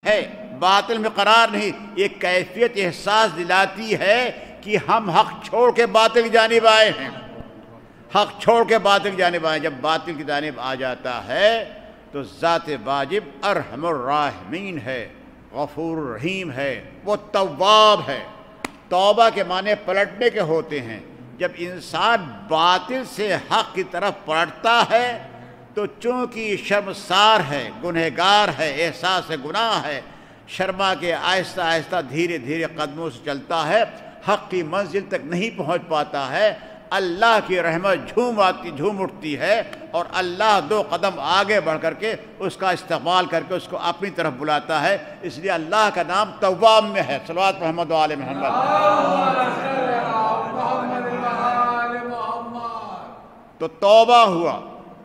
ہے، باطل میں قرار نہیں. یہ کیفیت احساس دلاتی ہے کہ ہم حق چھوڑ کے باطل کی جانب آئے ہیں. حق چھوڑ کے باطل کی جانب آئے. جب باطل کی جانب آ جاتا ہے تو ذات واجب ارحم الراحمین ہے، غفور الرحیم ہے، وہ تواب ہے. توبہ کے معنی پلٹنے کے ہوتے ہیں. جب انسان باطل سے حق کی طرف پلٹتا ہے تو چونکہ شرمسار ہے، گنہگار ہے، احساس گناہ ہے، شرما کے آہستہ آہستہ دھیرے دھیرے قدموں سے چلتا ہے، حق کی منزل تک نہیں پہنچ پاتا ہے. اللہ کی رحمت جھوم اٹھتی ہے اور اللہ 2 قدم آگے بڑھ کر کے اس کا استقبال کر کے اس کو اپنی طرف بلاتا ہے. اس لیے اللہ کا نام تواب میں ہے. صلوات محمد و آل محمد. تو توبہ ہوا،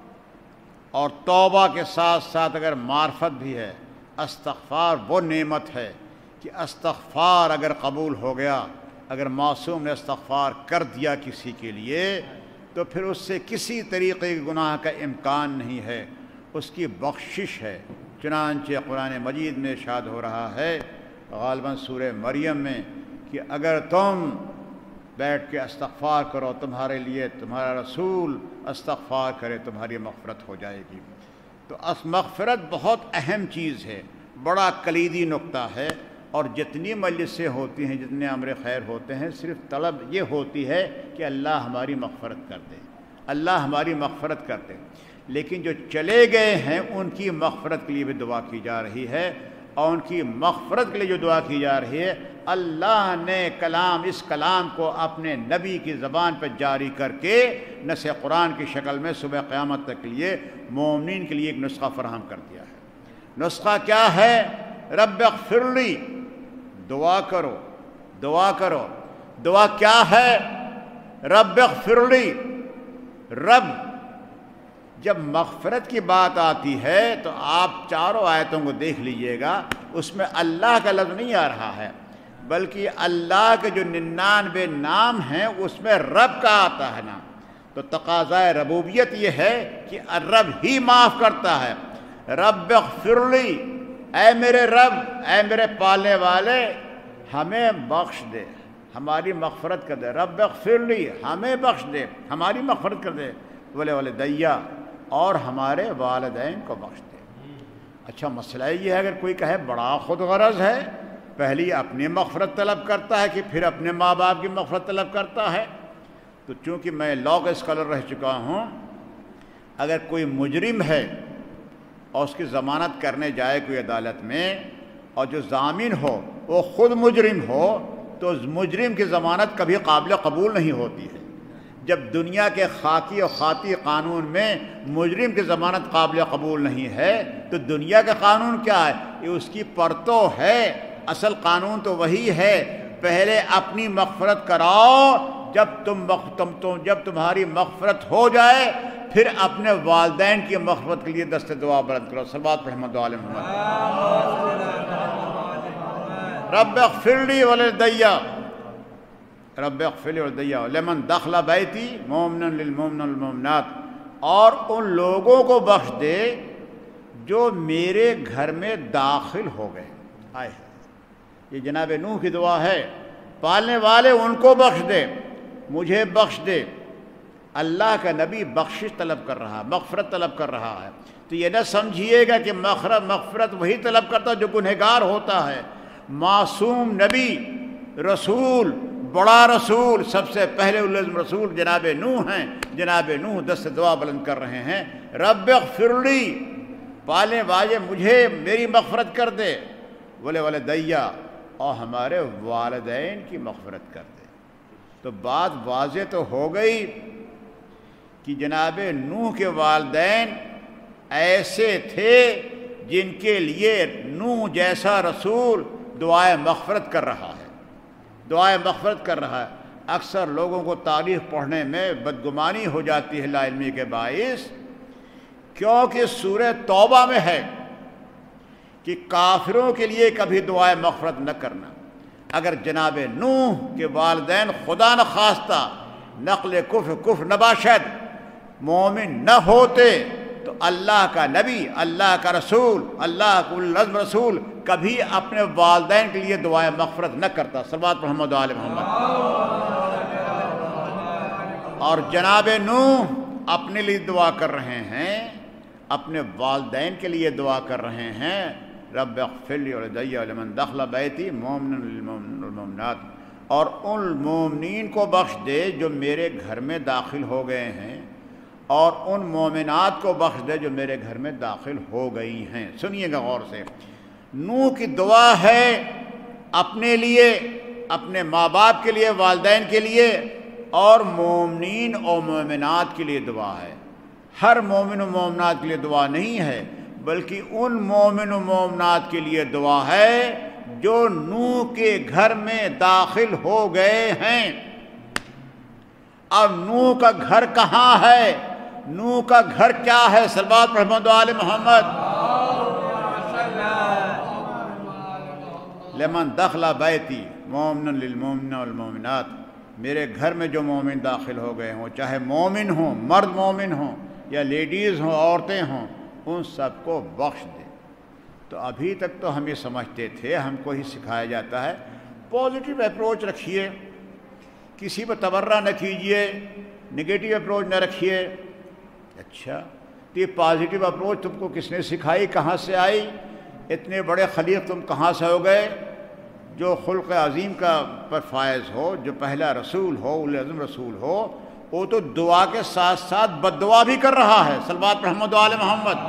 اور توبہ کے ساتھ ساتھ اگر معرفت بھی ہے، استغفار وہ نعمت ہے کہ استغفار اگر قبول ہو گیا، اگر معصوم نے استغفار کر دیا کسی کے لیے تو پھر اس سے کسی طریقے کے گناہ کا امکان نہیں ہے، اس کی بخشش ہے. چنانچہ قرآن مجید میں ارشاد ہو رہا ہے غالباً سورہ مریم میں کہ اگر تم بیٹھ کے استغفار کرو تمہارے لیے تمہارا رسول استغفار کرے تمہاری مغفرت ہو جائے گی. تو مغفرت بہت اہم چیز ہے، بڑا کلیدی نقطہ ہے. اور جتنی مجلسیں ہوتی ہیں، جتنے امر خیر ہوتے ہیں، صرف طلب یہ ہوتی ہے کہ اللہ ہماری مغفرت کر دے، اللہ ہماری مغفرت کر دے. لیکن جو چلے گئے ہیں ان کی مغفرت کے لیے بھی دعا کی جا رہی ہے، اور ان کی مغفرت کے لیے جو دعا کی جا رہی ہے، اللہ نے اس کلام کو اپنے نبی کی زبان پر جاری کر کے نص قرآن کی شکل میں صبح قیامت تک کے لیے مومنین کے لیے ایک نسخہ فراہم کر دیا ہے. نسخہ کیا ہے؟ رب اغفر لی. دعا کرو، دعا کرو. دعا کیا ہے؟ رب اغفر لی. رب جب مغفرت کی بات آتی ہے تو آپ چاروں آیتوں کو دیکھ لیجئے گا، اس میں اللہ کا لفظ نہیں آ رہا ہے، بلکہ اللہ کے جو 99 نام ہیں اس میں رب کا آتا ہے نام. تو تقاضۂ ربوبیت یہ ہے کہ رب ہی معاف کرتا ہے. رب اغفر لی، اے میرے رب، اے میرے پالنے والے، ہمیں بخش دے، ہماری مغفرت کر دے. رب اغفر لی، ہمیں بخش دے، ہماری مغفرت کر دے. والدیا، اور ہمارے والدین کو بخش دے. اچھا مسئلہ یہ ہے، اگر کوئی کہے بڑا خود غرض ہے، پہلی اپنی مغفرت طلب کرتا ہے کہ پھر اپنے ماں باپ کی مغفرت طلب کرتا ہے. تو چونکہ میں لاء کا اسکالر رہ چکا ہوں، اگر کوئی مجرم ہے اور اس کی ضمانت کرنے جائے کوئی عدالت میں، اور جو ضامن ہو وہ خود مجرم ہو، تو مجرم کی ضمانت کبھی قابل قبول نہیں ہوتی ہے. جب دنیا کے خاکی اور خاطی قانون میں مجرم کی ضمانت قابل قبول نہیں ہے تو دنیا کا قانون کیا ہے؟ یہ اس کی پرتو ہے. اصل قانون تو وہی ہے، پہلے اپنی مغفرت کراؤ، جب تمہاری مغفرت ہو جائے پھر اپنے والدین کی مغفرت کے لیے دست دعا بلند کرو. صلوات محمد و آل محمد. رب اغفر لی ولدیا، رب اغفر لی ولدیا لمن دخل بیتی مومنا للمؤمنین والمؤمنات، اور ان لوگوں کو بخش دے جو میرے گھر میں داخل ہو گئے. آئے یہ جناب نوح کی دعا ہے. پالنے والے ان کو بخش دے، مجھے بخش دے. اللہ کا نبی بخشش طلب کر رہا، مغفرت طلب کر رہا ہے. تو یہ نہ سمجھیے گا کہ مغفرت وہی طلب کرتا جو گنہگار ہوتا ہے. معصوم نبی، رسول، بڑا رسول، سب سے پہلے العزم رسول جناب نوح ہیں. جناب نوح دست دعا بلند کر رہے ہیں، رب اغفر لی، پالنے والے مجھے میری مغفرت کر دے، ولدیا، اور ہمارے والدین کی مغفرت کر دے. تو بات واضح تو ہو گئی کہ جناب نوح کے والدین ایسے تھے جن کے لیے نوح جیسا رسول دعائے مغفرت کر رہا ہے، دعائے مغفرت کر رہا ہے. اکثر لوگوں کو تاریخ پڑھنے میں بدگمانی ہو جاتی ہے لا علمی کے باعث، کیونکہ سورہ توبہ میں ہے کہ کافروں کے لیے کبھی دعائے مغفرت نہ کرنا. اگر جناب نوح کے والدین خدا نخواستہ نقل کفر نباشد مومن نہ ہوتے تو اللہ کا نبی، اللہ کا رسول، اللہ کا العزم رسول کبھی اپنے والدین کے لیے دعائے مغفرت نہ کرتا۔ صلوات محمد و آل محمد۔ اور جناب نوح اپنے لیے دعا کر رہے ہیں، اپنے والدین کے لیے دعا کر رہے ہیں، رب اغفر لی ولوالدی ولمن دخل بیتی مؤمنا للمؤمنین والمؤمنات، اور ان مومنین کو بخش دے جو میرے گھر میں داخل ہو گئے ہیں، اور ان مومنات کو بخش دے جو میرے گھر میں داخل ہو گئی ہیں۔ سنیے گا غور سے، نوح کی دعا ہے اپنے لیے، اپنے ماں باپ کے لیے، والدین کے لیے، اور مومنین اور مومنات کے لیے دعا ہے۔ ہر مومن و مومنات کے لیے دعا نہیں ہے، بلکہ ان مومن و مومنات کے لیے دعا ہے جو نوح کے گھر میں داخل ہو گئے ہیں۔ اب نوح کا گھر کہاں ہے؟ نوح کا گھر کیا ہے؟ صلوات محمد و آل محمد۔ لمن دخل بیتی مؤمنا للمؤمنین والمؤمنات، میرے گھر میں جو مومن داخل ہو گئے ہوں، چاہے مومن ہوں، مرد مومن ہوں یا لیڈیز ہوں، عورتیں ہوں، ان سب کو بخش دے۔ تو ابھی تک تو ہم یہ سمجھتے تھے، ہم کو ہی سکھایا جاتا ہے پازیٹیو اپروچ رکھیے، کسی پر تبرہ نہ کیجیے، نگیٹو اپروچ نہ رکھیے۔ اچھا، تو یہ پازیٹیو اپروچ تم کو کس نے سکھائی؟ کہاں سے آئی؟ اتنے بڑے خلیق تم کہاں سے ہو گئے؟ جو خلق عظیم کا پر فائز ہو، جو پہلا رسول ہو، اولو العزم رسول ہو، وہ تو دعا کے ساتھ ساتھ بد دعا بھی کر رہا ہے۔ صلوات محمد و آل محمد۔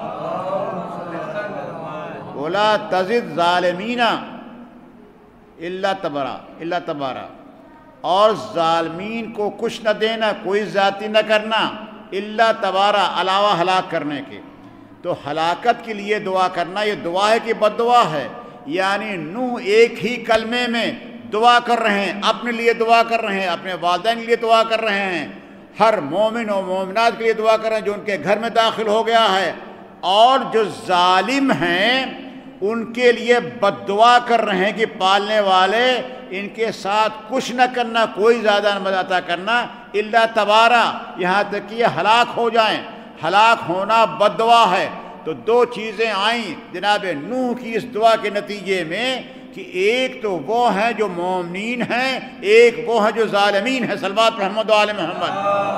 وَلَا تَزِدْ ظَالِمِينَ إِلَّا تَبَارَ، اور ظالمین کو کچھ نہ دینا، کوئی زیادتی نہ کرنا، الا تبارہ، علاوہ ہلاک کرنے کے۔ تو ہلاکت کے لیے دعا کرنا یہ دعا ہے کہ بد دعا ہے؟ یعنی نوح ایک ہی کلمے میں دعا کر رہے ہیں، اپنے لیے دعا کر رہے ہیں، اپنے والدین کے لیے دعا کر رہے ہیں، ہر مومن و مومنات کے لیے دعا کر رہے ہیں جو ان کے گھر میں داخل ہو گیا ہے، اور جو ظالم ہیں ان کے لیے بد دعا کر رہے ہیں کہ پالنے والے ان کے ساتھ کچھ نہ کرنا، کوئی زیادہ نہ عطا کرنا، الا تبارہ، یہاں تک کہ یہ ہلاک ہو جائیں۔ ہلاک ہونا بد دعا ہے۔ تو دو چیزیں آئیں جناب نوح کی اس دعا کے نتیجے میں، کہ ایک تو وہ ہیں جو مومنین ہیں، ایک وہ ہیں جو ظالمین ہیں۔ صلوات محمد و آل محمد۔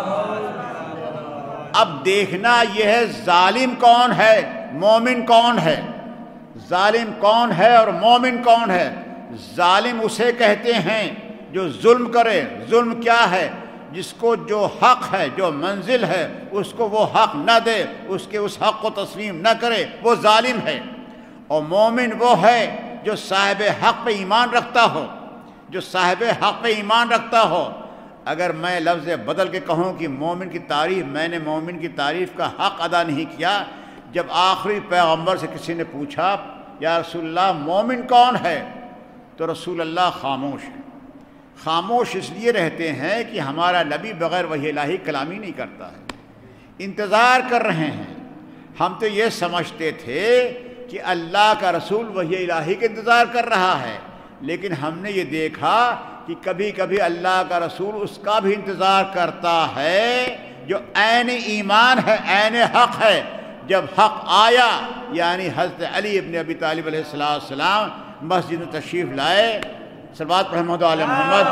اب دیکھنا یہ ہے ظالم کون ہے، مومن کون ہے۔ ظالم کون ہے اور مومن کون ہے؟ ظالم اسے کہتے ہیں جو ظلم کرے۔ ظلم کیا ہے؟ جس کو جو حق ہے، جو منزل ہے، اس کو وہ حق نہ دے، اس کے اس حق کو تسلیم نہ کرے، وہ ظالم ہے۔ اور مومن وہ ہے جو صاحب حق پہ ایمان رکھتا ہو، جو صاحب حق پہ ایمان رکھتا ہو۔ اگر میں لفظ بدل کے کہوں کہ مومن کی تعریف، میں نے مومن کی تعریف کا حق ادا نہیں کیا۔ جب آخری پیغمبر سے کسی نے پوچھا یا رسول اللہ مومن کون ہے، تو رسول اللہ خاموش ہے۔ خاموش اس لیے رہتے ہیں کہ ہمارا نبی بغیر وحی الہی کلامی نہیں کرتا ہے، انتظار کر رہے ہیں۔ ہم تو یہ سمجھتے تھے کہ اللہ کا رسول وحی الہی کا انتظار کر رہا ہے، لیکن ہم نے یہ دیکھا کہ کبھی کبھی اللہ کا رسول اس کا بھی انتظار کرتا ہے جو عین ایمان ہے، عین حق ہے۔ جب حق آیا، یعنی حضرت علی ابن ابی طالب علیہ السلام مسجد میں تشریف لائے، صلوات محمد علی محمد،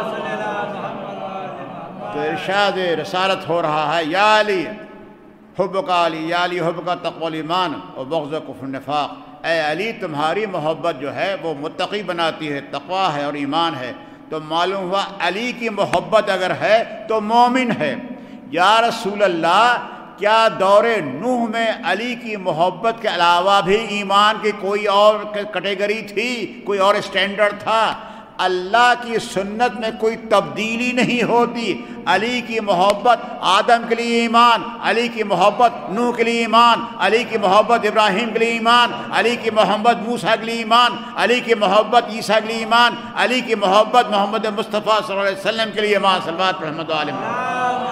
تو ارشاد رسالت ہو رہا ہے، یا علی حبک علی، یا علی حبک تقوی الایمان و بغض کفر النفاق۔ اے علی تمہاری محبت جو ہے وہ متقی بناتی ہے، تقوی ہے اور ایمان ہے۔ تو معلوم ہوا علی کی محبت اگر ہے تو مومن ہے۔ یا رسول اللہ، کیا دور نوح میں علی کی محبت کے علاوہ بھی ایمان کی کوئی اور کیٹیگری تھی، کوئی اور اسٹینڈرڈ تھا؟ اللہ کی سنت میں کوئی تبدیلی نہیں ہوتی۔ علی کی محبت آدم کے لیے ایمان، علی کی محبت نوح کے لیے ایمان، علی کی محبت ابراہیم کے لیے ایمان، علی کی محبت موسیٰ کے لیے ایمان، علی کی محبت عیسیٰ کے لیے ایمان، علی کی محبت محمد مصطفیٰ صلی اللہ علیہ وسلم کے لیے ایمان۔ صلوات محمد علیہ وسلم۔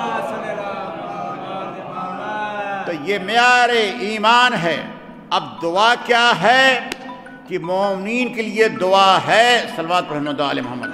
تو یہ معیار ایمان ہے۔ اب دعا کیا ہے کہ مومنین کے لیے دعا ہے، صلوات محمد علی محمد۔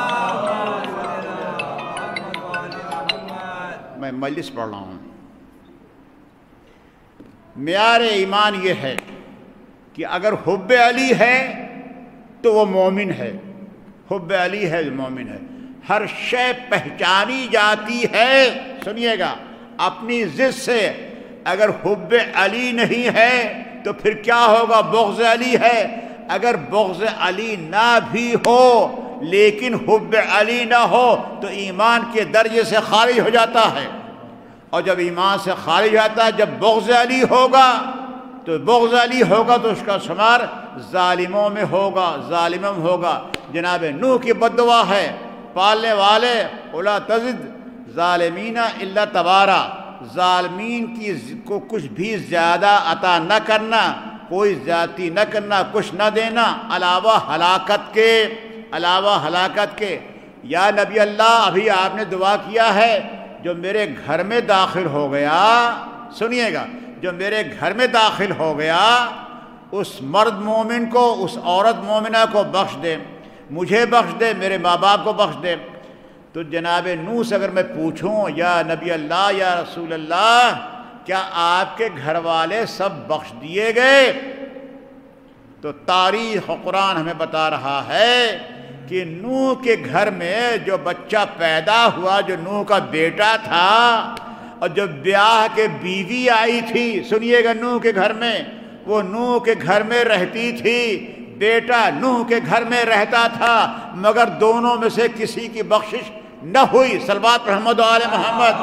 میں مجلس پڑھ رہا ہوں۔ معیار ایمان یہ ہے کہ اگر حب علی ہے تو وہ مومن ہے، حب علی ہے جو مومن ہے۔ ہر شے پہچانی جاتی ہے، سنیے گا، اپنی ضد سے۔ اگر حب علی نہیں ہے تو پھر کیا ہوگا؟ بغض علی ہے۔ اگر بغض علی نہ بھی ہو لیکن حب علی نہ ہو تو ایمان کے درجے سے خارج ہو جاتا ہے، اور جب ایمان سے خارج جاتا ہے، جب بغض علی ہوگا تو بغض علی ہوگا تو اس کا شمار ظالموں میں ہوگا، ظالموں میں ہوگا۔ جناب نوح کی بد دعا ہے، پالنے والے الا تزد ظالمین الا تبارا، ظالمین کی کو کچھ بھی زیادہ عطا نہ کرنا، کوئی زیادتی نہ کرنا، کچھ نہ دینا علاوہ ہلاکت کے، علاوہ ہلاکت کے۔ یا نبی اللہ، ابھی آپ نے دعا کیا ہے، جو میرے گھر میں داخل ہو گیا، سنیے گا، جو میرے گھر میں داخل ہو گیا اس مرد مومن کو، اس عورت مومنہ کو بخش دے، مجھے بخش دے، میرے ماں باپ کو بخش دے۔ تو جناب نوح سے اگر میں پوچھوں یا نبی اللہ یا رسول اللہ کیا آپ کے گھر والے سب بخش دیے گئے؟ تو تاریخ و قرآن ہمیں بتا رہا ہے کہ نوح کے گھر میں جو بچہ پیدا ہوا، جو نوح کا بیٹا تھا، اور جب بیاہ کے بیوی آئی تھی، سنیے گا، نوح کے گھر میں، وہ نوح کے گھر میں رہتی تھی، بیٹا نوح کے گھر میں رہتا تھا، مگر دونوں میں سے کسی کی بخشش نہ ہوئی۔ صلوات محمد و آل محمد۔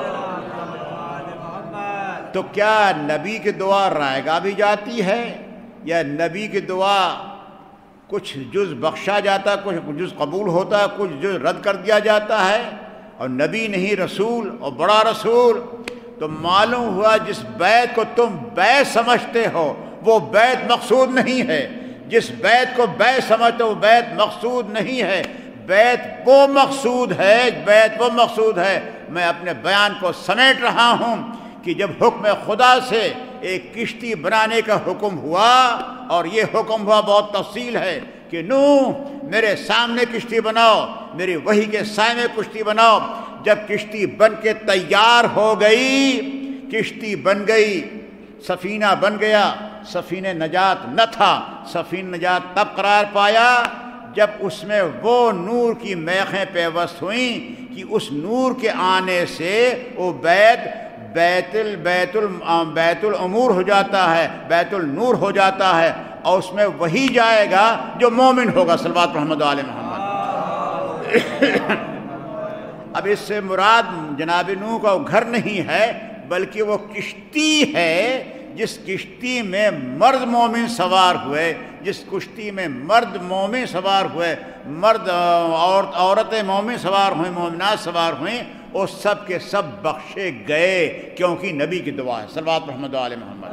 تو کیا نبی کی دعا رائے گاہ بھی جاتی ہے، یا نبی کی دعا کچھ جز بخشا جاتا ہے، کچھ جز قبول ہوتا ہے، کچھ جز رد کر دیا جاتا ہے؟ اور نبی نہیں، رسول، اور بڑا رسول۔ تو معلوم ہوا جس بیت کو تم بیت سمجھتے ہو وہ بیت مقصود نہیں ہے، جس بیت کو بیت سمجھتے ہو وہ بیت مقصود نہیں ہے، بیت وہ مقصود ہے، بیت وہ مقصود ہے۔ میں اپنے بیان کو سمیٹ رہا ہوں کہ جب حکم خدا سے ایک کشتی بنانے کا حکم ہوا، اور یہ حکم ہوا بہت تفصیل ہے کہ نوح میرے سامنے کشتی بناؤ، میری وحی کے سائے میں کشتی بناؤ۔ جب کشتی بن کے تیار ہو گئی، کشتی بن گئی، سفینہ بن گیا، سفینہ نجات نہ تھا، سفینہ نجات تب قرار پایا جب اس میں وہ نور کی میخیں پیوست ہوئیں کہ اس نور کے آنے سے وہ بیت الامور ہو جاتا ہے، بیت النور ہو جاتا ہے، اور اس میں وہی جائے گا جو مومن ہوگا۔ صلوات محمد علیہ محمد۔ اب اس سے مراد جناب نوح کا گھر نہیں ہے، بلکہ وہ کشتی ہے، جس کشتی میں مرد مومن سوار ہوئے، جس کشتی میں مرد مومن سوار ہوئے، مرد عورتیں مومن سوار ہوئیں، مومنات سوار ہوئیں، وہ سب کے سب بخشے گئے، کیونکہ نبی کی دعا ہے۔ صلوات محمد علیہ محمد۔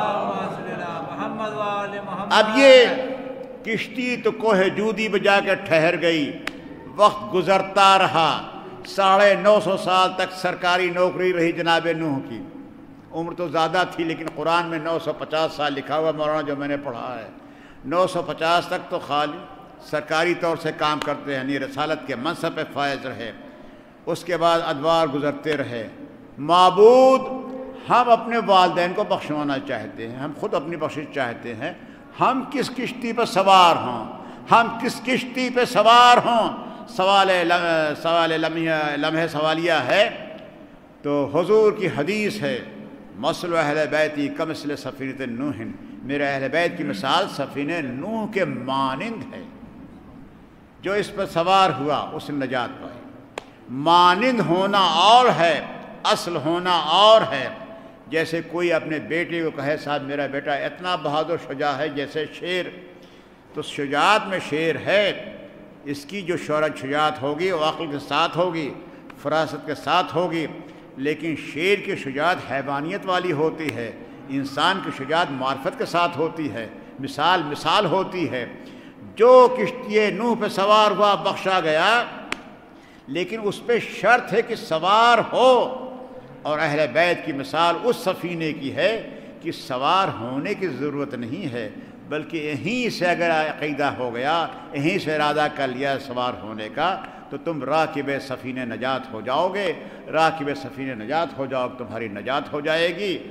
اب یہ کشتی تو کوہ جودی پہ جا کے ٹھہر گئی، وقت گزرتا رہا، 950 سال تک سرکاری نوکری رہی جناب نوح کی۔ عمر تو زیادہ تھی لیکن قرآن میں 950 سال لکھا ہوا مولانا، جو میں نے پڑھا ہے۔ 950 تک تو خالی سرکاری طور سے کام کرتے ہیں، یعنی رسالت کے منصب پہ فائز رہے۔ اس کے بعد ادوار گزرتے رہے۔ معبود، ہم اپنے والدین کو بخشوانا چاہتے ہیں، ہم خود اپنی بخشش چاہتے ہیں، ہم کس کشتی پہ سوار ہوں، ہم کس کشتی پہ سوار ہوں؟ سوال لمحہ سوالیہ ہے۔ تو حضور کی حدیث ہے، مثل اہل بیتی کمثل سفینۃ نوح، میرے اہل بیت کی مثال سفینہ نوح کے مانند ہے۔ جو اس پر سوار ہوا اس نے نجات پائی۔ مانند ہونا اور ہے، اصل ہونا اور ہے۔ جیسے کوئی اپنے بیٹے کو کہے صاحب میرا بیٹا اتنا بہادر شجاع ہے جیسے شیر، تو شجاعت میں شیر ہے، اس کی جو شجاعت ہوگی وہ عقل کے ساتھ ہوگی، فراست کے ساتھ ہوگی، لیکن شیر کی شجاعت حیوانیت والی ہوتی ہے، انسان کی شجاعت معرفت کے ساتھ ہوتی ہے، مثال ہوتی ہے۔ جو کشتی نوح پہ سوار ہوا بخشا گیا، لیکن اس پہ شرط ہے کہ سوار ہو، اور اہل بیت کی مثال اس سفینے کی ہے کہ سوار ہونے کی ضرورت نہیں ہے، بلکہ یہیں سے اگر عقیدہ ہو گیا، یہیں سے ارادہ کر لیا سوار ہونے کا، تو تم راکب سفینہ نجات ہو جاؤ گے، راکب سفینہ نجات ہو جاؤ، تمہاری نجات ہو جائے گی۔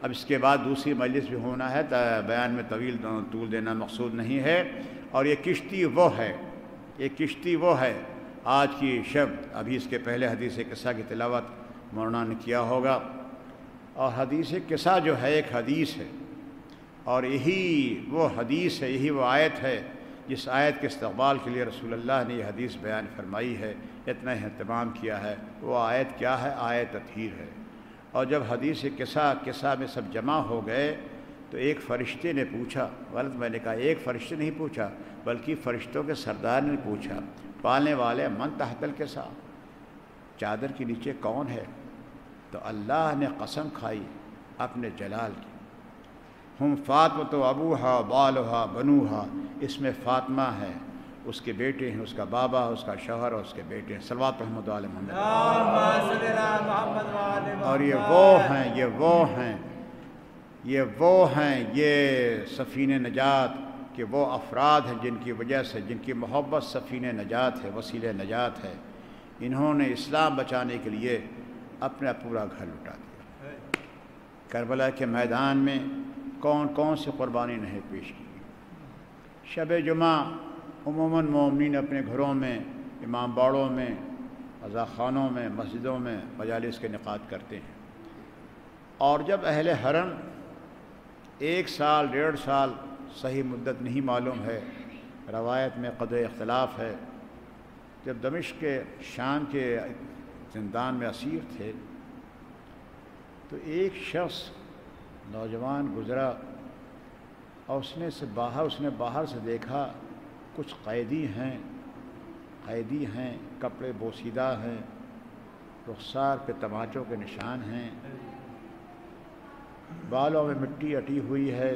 اب اس کے بعد دوسری مجلس بھی ہونا ہے، بیان میں طول دینا مقصود نہیں ہے۔ اور یہ کشتی وہ ہے آج کی شب، ابھی اس کے پہلے حدیث قصہ کی تلاوت مولانا نے کیا ہوگا، اور حدیث قصہ جو ہے ایک حدیث ہے، اور یہی وہ حدیث ہے، یہی وہ آیت ہے جس آیت کے استقبال کے لیے رسول اللہ نے یہ حدیث بیان فرمائی ہے، اتنا اہتمام کیا ہے۔ وہ آیت کیا ہے؟ آیت تطہیر ہے۔ اور جب حدیث قصہ میں سب جمع ہو گئے تو ایک فرشتے نے پوچھا، غلط میں نے کہا، ایک فرشتے نہیں پوچھا بلکہ فرشتوں کے سردار نے پوچھا، پالنے والے من تحت القصہ، چادر کے نیچے کون ہے؟ تو اللہ نے قسم کھائی اپنے جلال کی، ہم فاطمۃ ابوہا بالہا بنوہا، اس میں فاطمہ ہے، اس کے بیٹے ہیں، اس کا بابا، اس کا شوہر اور اس کے بیٹے ہیں، صلوات محمد علی محمد۔ اور وہ ہیں یہ سفینہ نجات کہ وہ افراد ہیں جن کی وجہ سے، جن کی محبت سفینہ نجات ہے، وسیلہ نجات ہے۔ انہوں نے اسلام بچانے کے لیے اپنا پورا گھر لٹا دیا۔ کربلا کے میدان میں کون کون سی قربانی نہیں پیش کی؟ شب جمعہ عموماً مومنین اپنے گھروں میں، امام باڑوں میں، عزا خانوں میں، مسجدوں میں مجالس کے انعقاد کرتے ہیں، اور جب اہل حرم 1 سال 1.5 سال، صحیح مدت نہیں معلوم ہے، روایت میں قدر اختلاف ہے، جب دمشق کے شام کے زندان میں اسیر تھے تو ایک شخص نوجوان گزرا، اور اس نے باہر سے دیکھا کچھ قیدی ہیں، کپڑے بوسیدہ ہیں، رخسار پہ تماچوں کے نشان ہیں، بالوں میں مٹی اٹی ہوئی ہے،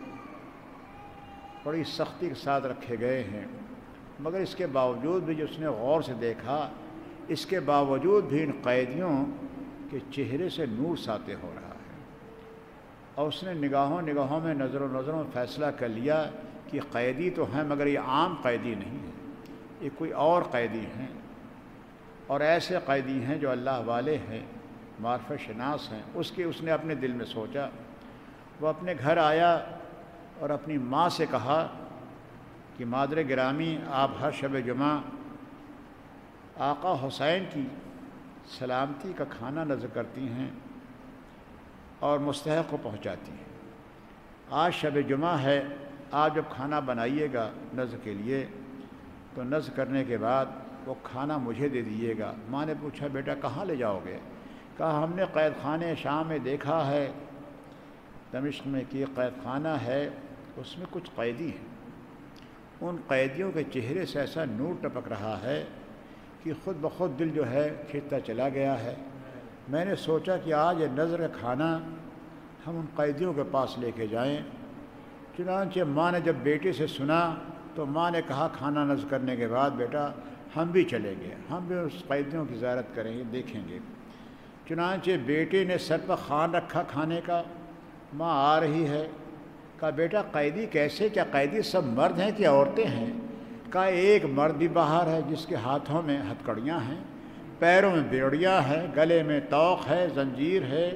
بڑی سختی کے ساتھ رکھے گئے ہیں، مگر اس کے باوجود بھی جو اس نے غور سے دیکھا، اس کے باوجود بھی ان قیدیوں کے چہرے سے نور ساطع ہو رہا ہے، اور اس نے نگاہوں میں نظروں میں فیصلہ کر لیا کہ قیدی تو ہیں مگر یہ عام قیدی نہیں ہے، یہ کوئی اور قیدی ہیں، اور ایسے قیدی ہیں جو اللہ والے ہیں، معرفت شناس ہیں۔ اس نے اپنے دل میں سوچا، وہ اپنے گھر آیا اور اپنی ماں سے کہا کہ مادر گرامی، آپ ہر شب جمعہ آقا حسین کی سلامتی کا کھانا نذر کرتی ہیں اور مستحق کو پہنچاتی ہیں، آج شب جمعہ ہے، آپ جب کھانا بنائیے گا نذر کے لیے تو نذر کرنے کے بعد وہ کھانا مجھے دے دیجیے گا۔ ماں نے پوچھا، بیٹا کہاں لے جاؤ گے؟ کہا، ہم نے قید خانے شام میں دیکھا ہے، دمشق میں کہ قید خانہ ہے، اس میں کچھ قیدی ہیں، ان قیدیوں کے چہرے سے ایسا نور ٹپک رہا ہے کہ خود بخود دل جو ہے کھنچتا چلا گیا ہے۔ میں نے سوچا کہ آج یہ نذر کا کھانا ہم ان قیدیوں کے پاس لے کے جائیں۔ چنانچہ ماں نے جب بیٹے سے سنا تو ماں نے کہا، کھانا نذر کرنے کے بعد بیٹا ہم بھی چلیں گے، ہم بھی اس قیدیوں کی زیارت کریں گے، دیکھیں گے۔ چنانچہ بیٹے نے سر پر خوان رکھا کھانے کا، ماں آ رہی ہے، کہا، بیٹا قیدی کیسے؟ کیا قیدی سب مرد ہیں کہ عورتیں ہیں؟ کہا، ایک مرد بھی باہر ہے جس کے ہاتھوں میں ہتھکڑیاں ہیں، پیروں میں بیڑیاں ہیں، گلے میں طوق ہے، زنجیر ہے،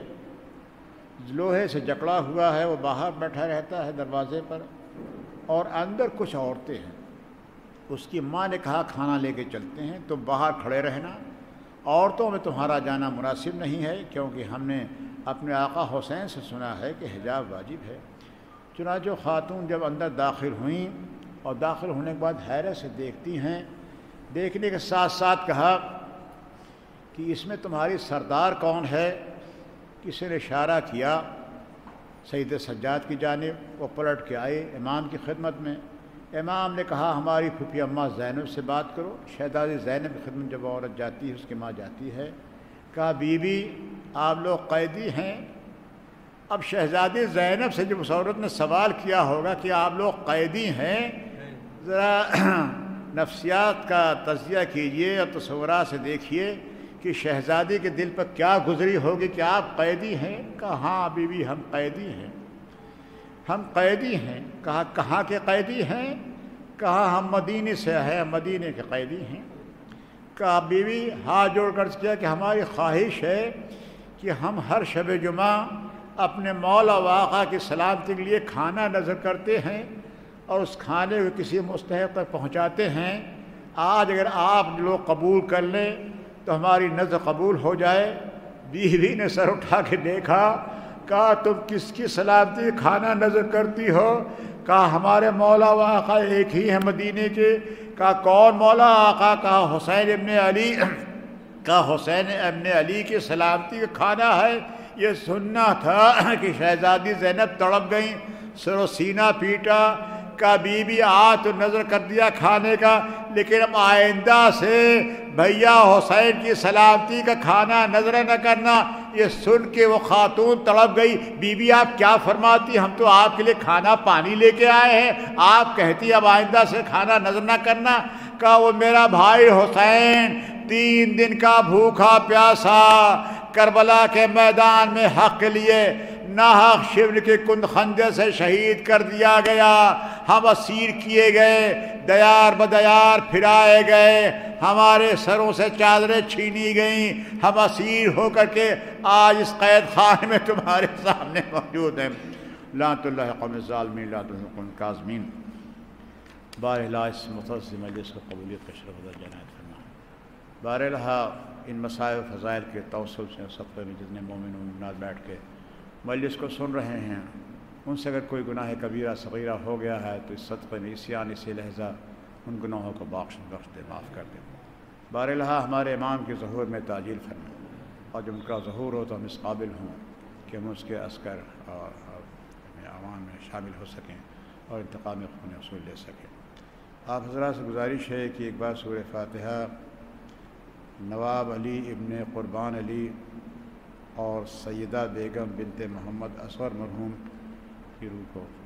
لوہے سے جکڑا ہوا ہے، وہ باہر بیٹھا رہتا ہے دروازے پر، اور اندر کچھ عورتیں ہیں۔ اس کی ماں نے کہا، کھانا لے کے چلتے ہیں، تم باہر کھڑے رہنا، عورتوں میں تمہارا جانا مناسب نہیں ہے، کیونکہ ہم نے اپنے آقا حسین سے سنا ہے کہ حجاب واجب ہے۔ چنانچہ خاتون جب اندر داخل ہوئیں اور داخل ہونے کے بعد حیرت سے دیکھتی ہیں، دیکھنے کے ساتھ ساتھ کہا کہ اس میں تمہاری سردار کون ہے؟ کسی نے اشارہ کیا سید سجاد کی جانب، وہ پلٹ کے آئے امام کی خدمت میں۔ امام نے کہا، ہماری پھوپھی اماں زینب سے بات کرو۔ شہزادی زینب کی خدمت جب عورت جاتی ہے، اس کی ماں جاتی ہے، کہا، بی بی آپ لوگ قیدی ہیں۔ اب شہزادی زینب سے جب اس عورت نے سوال کیا ہوگا کہ آپ لوگ قیدی ہیں، ذرا نفسیات کا تجزیہ کیجئے اور تصورات سے دیکھیے کہ شہزادی کے دل پر کیا گزری ہوگی کہ آپ قیدی ہیں۔ کہا، ہاں بی بی ہم قیدی ہیں، ہم قیدی ہیں۔ کہا، کہاں کے قیدی ہیں؟ کہا، ہم مدینے سے ہیں، مدینے کے قیدی ہیں۔ کہا، بی بی ہاتھ جوڑ کر کیا کہ ہماری خواہش ہے کہ ہم ہر شب جمعہ اپنے مولا و آقا کی سلامتی کے لیے کھانا نذر کرتے ہیں اور اس کھانے کو کسی مستحق تک پہنچاتے ہیں۔ آج اگر آپ لوگ قبول کر لیں تو ہماری نذر قبول ہو جائے۔ بیوی نے سر اٹھا کے دیکھا، کہا تم کس کی سلامتی کھانا نذر کرتی ہو؟ کہا ہمارے مولا و آقا ایک ہی ہیں مدینے کے۔ کہا کون مولا آقا؟ کہا حسین ابن علی۔ کہا حسین ابن علی کی سلامتی کا کھانا ہے۔ یہ سننا تھا کہ شہزادی زینب تڑپ گئیں، سر و سینہ پیٹا، کہا بی بی آج تو نظر کر دیا کھانے کا، لیکن اب آئندہ سے بھیا حسین کی سلامتی کا کھانا نظر نہ کرنا۔ یہ سن کے وہ خاتون تڑپ گئی، بی بی آپ کیا فرماتی؟ ہم تو آپ کے لیے کھانا پانی لے کے آئے ہیں، آپ کہتی اب آئندہ سے کھانا نظر نہ کرنا۔ کہا وہ میرا بھائی حسین 3 دن کا بھوکا پیاسا کربلا کے میدان میں حق کے لیے ناحق شبل کے کند خندے سے شہید کر دیا گیا۔ ہم اسیر کیے گئے، دیار بدیار پھرائے گئے، ہمارے سروں سے چادریں چھینی گئیں، ہم اسیر ہو کر کے آج اس قید خانے میں تمہارے سامنے موجود ہیں۔ لعنت اللہ قوم الظالمین، لعنت اللہ قوم الکاظمین۔ بارہا اس مختصر مجلس کو قبولیت کا شرف ادا عنایت فرما۔ بارہا ان مسائل و فضائل کے توسل سے صدقے میں جتنے مومن و مومنات بیٹھ کے مجلس کو سن رہے ہیں، ان سے اگر کوئی گناہ کبیرہ صغیرہ ہو گیا ہے تو اس صدقے میں اسی لہجہ ان گناہوں کو بخش دے، معاف کر دے۔ بارہا ہمارے امام کے ظہور میں تعجیل فرما، اور جب ان کا ظہور ہو تو ہم اس قابل ہوں کہ ہم اس کے عسکر اور عوام میں شامل ہو سکیں اور انتقام خون اصول لے سکیں۔ آپ حضرات سے گزارش ہے کہ ایک بار سورہ فاتحہ نواب علی ابن قربان علی اور سیدہ بیگم بنت محمد اصغر مرحوم کی روح کو